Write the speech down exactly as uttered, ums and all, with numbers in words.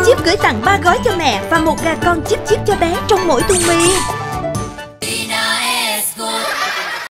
Chip Chip gửi tặng ba gói cho mẹ và một gà con Chip Chip cho bé trong mỗi thùng mì.